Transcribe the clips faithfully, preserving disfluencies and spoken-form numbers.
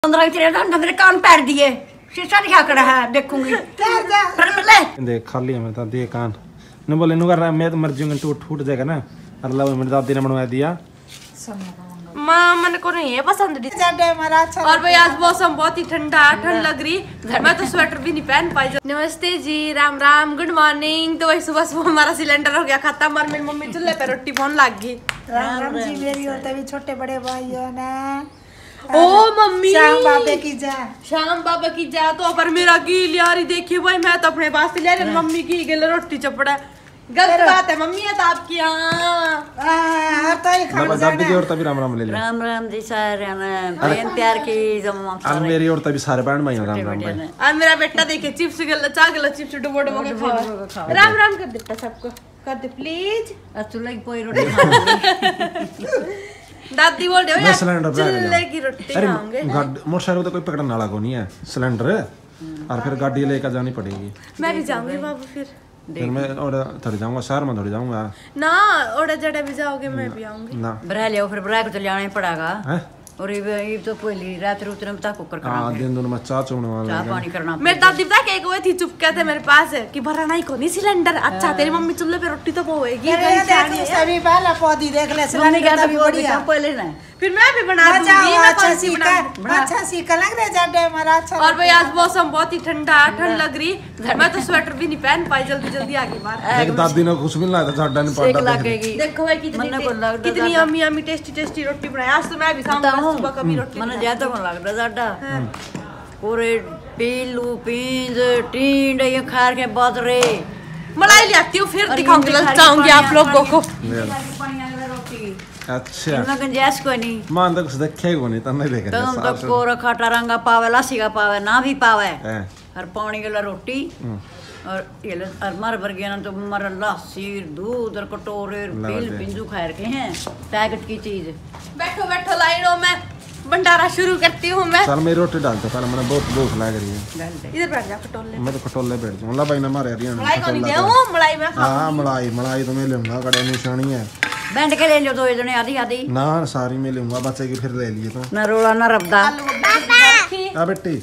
मेरे कान पैर दिए शीशा दिखा कर रहा है देखूंगी देख खाली है तो दे कान न बोले नु कर मैं तो मर जाऊंगा टूट फूट जाएगा ना अल्लाह मेरी दादी ने बनवा दिया माँ मन को नहीं है पसंद और भाई आज मौसम बहुत ही ठंडा ठंड लग रही मैं तो स्वेटर भी नहीं पहन पाई। नमस्ते जी, राम राम, गुड मॉर्निंग। तो वही सुबह सुबह हमारा सिलेंडर हो गया खत्म और मेरी मम्मी चूल्हे पे रोटी फोन लग गई। राम राम जी मेरी और तभी छोटे बड़े भाइयों ने ओ मम्मी श्याम बाबे की जा श्याम बाबा की जा तो पर मेरा गील यारी देखिए भाई मैं तो अपने पास ले रही मम्मी की गल रोटी चपड़ा गलत बात है मम्मी है तो आपकी यहाँ तो दादी की और तभी राम राम ले ले राम राम जी सारे प्रेम प्यार की जमा आज मेरी और तभी सारे बैंड में राम राम भाई आज मेरा बेटा देखे चिप्स गल चा गल चिप्स डुबो डुबो के खाओ। राम राम कर देता सबको कर दे प्लीज। चूल्हे की कोई रोटी खाऊंगी दादी बोल रहे हो यार सिलेंडर चूल्हे की रोटी खाओगे। मोटरसाइकिल तो कोई पकड़ने वाला को नहीं है सिलेंडर और फिर गाड़ी लेकर जानी पड़ेगी। मैं भी जाऊंगी बाबू फिर फिर मैं और थोड़ी जाऊंगा शहर में थोड़ी जाऊंगा ना ओड़ा जड़े भी जाओगे मैं भी आऊंगी ना बरा ले फिर बरा को तो जाना ही पड़ेगा और ये तो पहली रात रूत में तक कुकर करना हां दिन दिन में चाह चुगने वाला चाह पानी करना। मेरी दादी पता क्या हुई थी चुप कहते मेरे पास है कि भरा नहीं कोनी सिलेंडर। अच्छा तेरी मम्मी चूल्हे पे रोटी तो पोएगी सभी पहला पौधी देख ले सिलेंडर तभी बढ़िया पहले ना फिर मैं भी बना दूंगी मैं कौन सी बना अच्छा सीख लग रहे जाडे हमारा अच्छा। और भाई आज मौसम बहुत ही ठंडा ठंड लग रही मैं तो स्वेटर भी नहीं पहन पाई जल्दी जल्दी आगे बाहर। एक दादी ने कुछ भी लाया था साडा नहीं पड़ा देखो भाई कितनी कितनी अम्मी अम्मी टेस्टी टेस्टी रोटी बनाई। आज तो मैं भी खाऊंगा सुबह कभी रोटी मन ज्यादा कौन लगता साडा पूरे पीलू पींज टींड ये खार के बाद रे मलाई ले आती हूँ फिर दिखाऊंगी चाहूंगी आप लोगों को। अच्छा इनमें गुंजाइश कोई नहीं मान तो कुछ देखे को नहीं तन्ने देखे तुम तो कोरा खाटा रंगा पावे लासी का पावे ना भी पावे और पानी गला रोटी और ये और मर वर्गे ना तो मर लासी दूध और कटोरे पील पिंजू खा रखे हैं पैकेट की चीज। बैठो बैठो लाइनों में भंडारा शुरू करती हूँ मैं। सर मेरी रोटी डाल दो पहले मैंने बहुत भूख लग रही है। इधर बैठ जा कटोले मैं तो कटोले बैठ जाऊँ ला भाई ना मारे यार मलाई को नहीं देऊँ मलाई में हाँ मलाई मलाई तो मैं लूंगा कड़े निशानी है बैंड के ले लो दो जने आधी आधी ना सारी मैं लूंगा बच्चे की फिर ले लिए तो ना रोला ना रबदा आ बेटी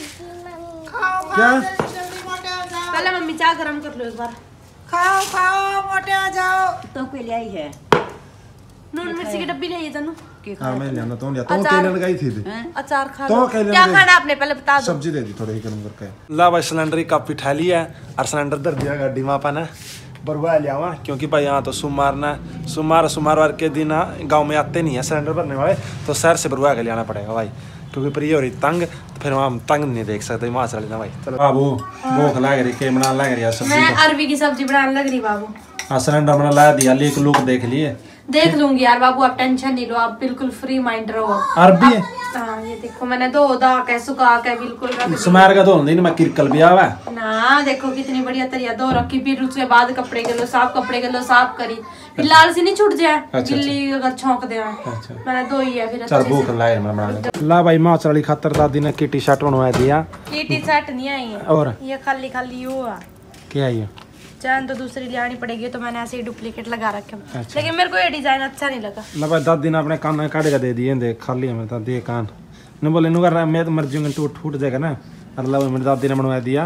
क्या पहले मम्मी चाय गरम कर लो एक बार। खाओ खाओ मोटे हो जाओ तो पे ले आई है नून मिर्ची की डब्बी ले आई तनु हाँ मैं लेना तो लिया तो केले लगाई थी अचार खा तो लो क्या खाना आपने पहले बता दो। सब्जी दे दी थोड़ी गरम करके ला भाई सिलेंडर की कापी ठा लिया और सिलेंडर धर दिया गाड़ी में अपन बरवा लिया हुआ क्योंकि भाई यहाँ तो सोमवार ना सोमवार सोमवार वार के दिन गांव में आते नहीं है सिलेंडर भरने वाले तो शहर से बरवा के लियाना पड़ेगा भाई क्योंकि प्रिय हो रही तंग तो फिर वहाँ तंग नहीं देख सकते वहाँ चल लेना भाई। चलो बाबू भूख लग रही के बना लग रही है सब्जी मैं अरबी की सब्जी बनाने लग रही बाबू। हाँ सिलेंडर बना ला दिया एक लोग देख लिए देख लूंगी यार बाबू आप टेंशन नहीं लो आप बिल्कुल फ्री माइंड रहो। अरबी हाँ ये देखो मैंने दो दा के सुखा के बिल्कुल सुमार का तो नहीं मैं किरकल भी आवा ना देखो कितनी बढ़िया तरिया दो रखी फिर उसके बाद कपड़े के लो साफ कपड़े के लो साफ करी फिर लाल सी नहीं छूट जाए गिल्ली अगर छौंक दे मैंने दो ही है फिर चल भूख लाए मैं बना ला भाई मां चली खातर दादी ने की टी शर्ट बनवा दिया की टी शर्ट नहीं आई है और ये खाली खाली वो है क्या है ये चैन तो दूसरी लानी पड़ेगी तो मैंने ऐसे ही डुप्लीकेट लगा रखे अच्छा। लेकिन मेरे को ये डिजाइन अच्छा नहीं लगा। ना भाई दादी ने अपने कान काट के दे दिए देख खाली हमें तो दे कान न बोले नु कर मैं तो मर जाऊंगा टूट फूट जाएगा ना अल्लाह मेरी दादी ने बनवा दिया।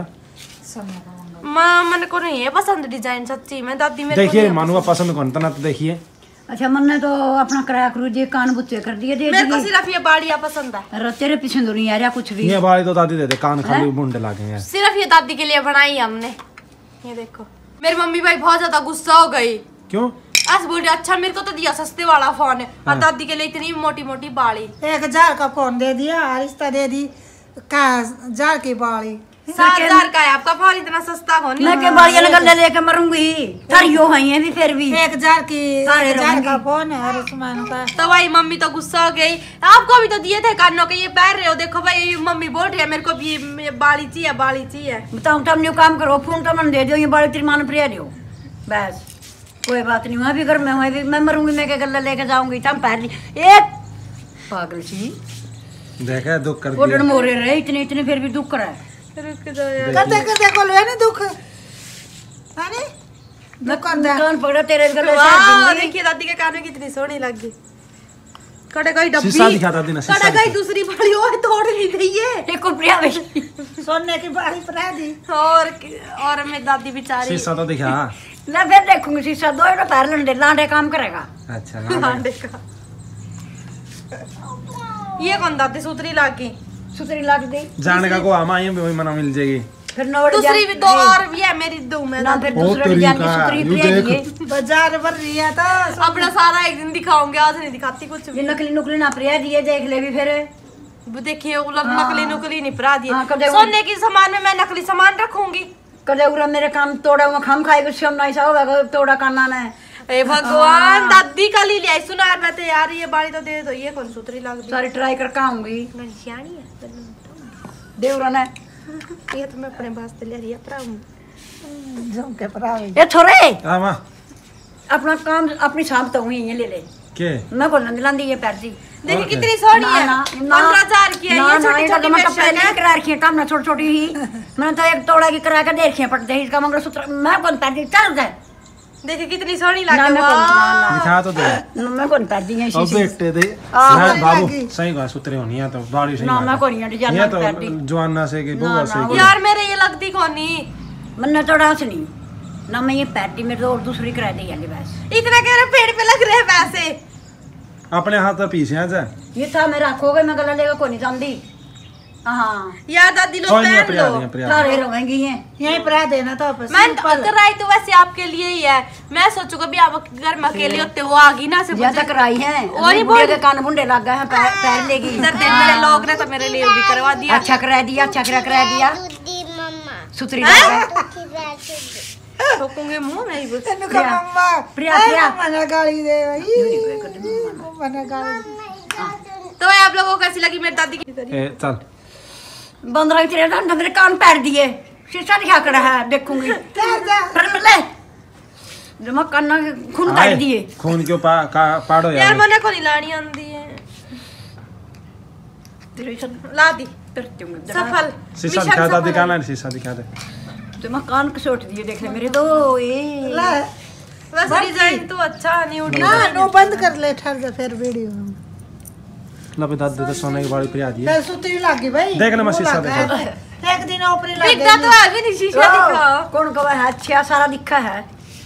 मां मन को नहीं है पसंद डिजाइन सच्ची में दादी मेरे देखिए मानूगा पसंद कौन तना तो देखिए। अच्छा मन ने तो अपना कराया करू दिए कान बुच्चे कर दिए दे मेरे को सिर्फ ये बाड़िया पसंद है अरे तेरे पीछे तो नहीं आ रहा कुछ भी ये बाड़ी तो दादी दे दे कान खाली मुंडे लागे यार सिर्फ ये दादी के लिए बनाई हमने। ये देखो मेरी मम्मी भाई बहुत ज्यादा गुस्सा हो गई क्यों आज बोल रही अच्छा मेरे को तो दिया सस्ते वाला फोन है और दादी के लिए इतनी मोटी मोटी बाड़ी एक हजार का फोन दे दिया रिश्ता दे दी का हजार की बाड़ी सात हजार का है आपका फोन इतना सस्ता हो नहीं मैं के बाड़िया लगा लेके मरूंगी थारी यो है ये भी फिर भी एक हजार की एक हजार का फोन है और उसमें का तो भाई मम्मी तो गुस्सा हो गई। आपको भी तो दिए थे कानों के ये पैर रहे हो देखो भाई मम्मी बोल रही है मेरे को भी बाड़ी चाहिए बाड़ी चाहिए बताऊं तुम न्यू काम करो फोन तो मन दे दो ये बाड़ी तेरी मान प्रिय दो बस कोई बात नहीं मैं भी घर में हूँ भी मैं मरूंगी मैं के गल्ला लेके जाऊंगी तुम पहली एक पागल सी देखा दुख कर दिया मोरे रहे इतने इतने फिर भी दुख रहा है रुक जाओ यार करते करते को ले नहीं दुख है नहीं दुख कर दे कान पकड़ा तेरे गले वाह देखिए दादी के कानों कितनी सोहनी लग गई कड़ाई डब्बी शीशा दिखा दादी ना, शीशा कड़ाई दिखा। दूसरी बड़ी और तोड़ नहीं दी है एक प्रिया भाई सोने की बाड़ी परा दी। और और मेरी दादी बेचारी शीशा तो दिखा। मैं फिर देखूंगी शीशा दो ना पैर लंडे लांडे काम करेगा। अच्छा लांडे का ये कौन दादी सूतरी लागी सुतरी लाग दी जाने का को आमा ये भी मना मिल जाएगी। फिर नौड़ दूसरी भी दो और भी है मेरी दो में ना फिर ओ दूसरे तेरी जान की का, सुतरी यू प्रिया देख। जी बाजार भर रही है तो अपना सारा एक दिन दिखाऊंगी आज नहीं दिखाती कुछ ये भी नकली नुकली ना प्रिया जी ये देख ले भी फिर वो देखिए वो लोग नकली नुकली निपरा दिए हाँ, कदे वो- सोने की सामान में मैं नकली सामान रखूंगी कदे उरा मेरे काम तोड़ा हुआ खाम खाएगा श्याम नहीं सा होगा तोड़ा करना ना ए भगवान दादी का ली लिया सुनार मैं तो यार ये बाड़ी तो दे दो ये कौन सूतरी लाग दी सारी ट्राई करके आऊंगी मैं सियानी है देवरा ने ये तो मैं अपने वास्ते ले रही है पर जम के परा ये छोरे आमा अपना काम अपनी सांप तो हुई ये ले ले के मैं बोल नंदलांदी ये पैर जी देखिए और कितनी सोहनी है ना, पंद्रह हजार की है ना, ये ना, छोटी इनका छोटी तो मैं बेशक पहले ही है करा रखी है काम ना छोटी छोटी ही मैंने तो एक तोड़ा की करा के दे रखी है पट दे इसका मंगलसूत्र मैं कौन पैर दी चल दे देखिए कितनी सोहनी ना लगे मैं कौन ना ना दिखा तो दे। ना, मैं कौन पैर दी है अब शीशी बेटे दे हाँ, हाँ, बाबू लगी। सही कहा सुतरे होनी है तो बाड़ी सही ना बात मैं है। कौन ये डिजाइन ये पैर दी तो जवाना से की ना, बुआ ना, से की यार मेरे ये लगती कोनी मन्ना तोड़ा से नहीं ना मैं ये पैर दी मेरे तो और दूसरी करा दी यानी बस इतना कह रहे पेड़ पे लग रहे हैं पैसे अपने हाथ में पीछे आ जा ये था मेरा खोगे मैं गला लेगा कोई नहीं जानती हाँ यार दादी लोग कोई नहीं पहन प्रिया लो दी प्रिया सारे रहेंगी हैं यहीं परा देना तो मैं कराई तो वैसे आपके लिए ही है मैं सोचू कभी आप घर में अकेले होते वो आ गई ना से ज्यादा कराई है वही बुढ़े बोल- के कान बुंडे लग गए हैं पैर पैर लेगी इधर देख मेरे लोग ने तो मेरे लिए भी करवा दिया अच्छा करा दिया अच्छा करा करा दिया सुतरी लग गए ठोकूंगे मुंह नहीं बस इनका मम्मा प्रिया, प्रिया। मना गाली दे भाई मना गाली तो आप लोगों को कैसी लगी मेरी दादी की ए चल बंद रही तेरे तो मेरे कान पैर दिए शीशा दिखा कर है देखूंगी फिर मिले जमा कान खून आए, काट दिए खून क्यों पा, का, पाड़ो यार यार मने को नहीं लानी आंदी है तेरे सब ला दी करती हूँ सफल शीशा मिशन दिखा सफल दादी है। का ना शीशा दिखा दे जमा कान कसोट दिए देख ले मेरे तो ए वैसे डिजाइन तो अच्छा नहीं उड़ी ना नो बंद कर ले ठहर जा फिर वीडियो ना पे दादी तो सोने की बाड़ी प्रिया दी है। फिर सुतरी लागी भाई देख ले मैं वो शीशा लगा देखा। है। एक दिन ऊपर लग दिखता तो है भी नहीं शीशा दिखा कौन कवा है अच्छा सारा दिखा है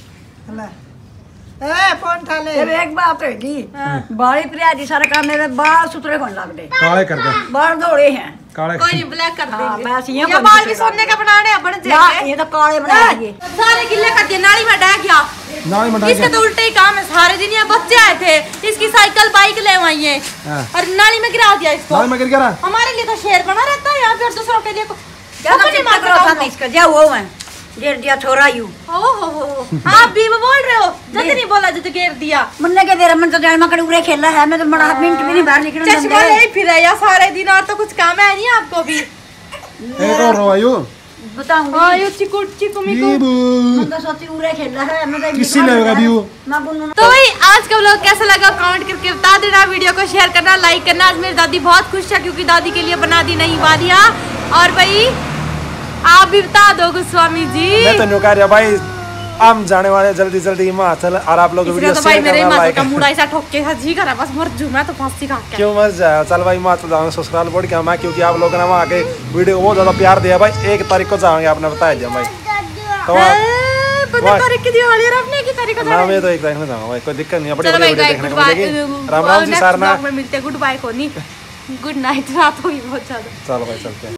ए फोन ठा ले तेरे एक बात होगी बाड़ी प्रिया जी सारा काम मेरे बाल सुतरे कौन लग दे काले कर दे बाल दौड़े हैं काले कोई नहीं ब्लैक कर हाँ, देंगे बस ये ये बंद बाल कर भी देगा। सोने के बनाने हैं बन ना जाएंगे ये तो काले बना दिए सारे गिल्ले कर दिए नाली में डह गया नाली में डाल इसका तो उल्टे ही काम है सारे दिन ये बच्चे आए थे इसकी साइकिल बाइक ले आई है हाँ। और नाली में गिरा दिया इसको नाली में गिर गया ना हमारे लिए तो शेर बना रहता है यहाँ पे और दूसरों के लिए को ज्यादा कुछ नहीं चिंता मार करो था सकता इसका जा वो है घेर दिया छोरा यू ओ हो हो हो आप भी वो बोल रहे हो जब नहीं बोला जब घेर दिया मन्ने के देर मन तो जान मकड़ उरे खेला है मैं तो बड़ा मिनट भी नहीं बाहर निकलने चश्मा ले फिर या सारे दिन और तो कुछ काम है नहीं आपको भी एक और रो आयु बताऊंगी हाँ ये चिकू चिकू मिकू बीबू मैं तो सोची उरे खेला है मैं तो किसी लेगा भी वो मैं बुनू तो भाई आज का व्लॉग कैसा लगा कमेंट करके बता देना वीडियो को शेयर करना लाइक करना आज मेरी दादी बहुत खुश है क्योंकि दादी के लिए बना दी नई वादियाँ और भाई आप भी बता दो गोस्वामी जी मैं तो न्यू कह रहा भाई हम जाने वाले जल्दी जल्दी हिमाचल और आप लोग वीडियो इसलिए तो भाई शेयर मेरे करना हिमाचल लाइक का मूड ऐसा ठोक के जी करा बस मर जू मैं तो फांसी खा के क्यों मत जाए चल भाई हिमाचल जाऊंगे ससुराल बोर्ड के हम क्योंकि आप लोगों ने वहाँ के वीडियो को बहुत ज्यादा प्यार दिया भाई एक तारीख को जाएंगे आपने बताया दिया भाई तो आप पंद्रह तारीख की दिवाली और अपने की तारीख को ना मैं तो एक तारीख में जाऊंगा भाई कोई दिक्कत नहीं है बड़ी चलो बड़ी भाई वीडियो गाइस देखने गुड को बाय मिलेगी राम राम जी नेक्स्ट सारना ब्लॉग में मिलते हैं गुड बाय को नहीं गुड नाइट रात होगी बहुत ज्यादा चलो भाई चलते हैं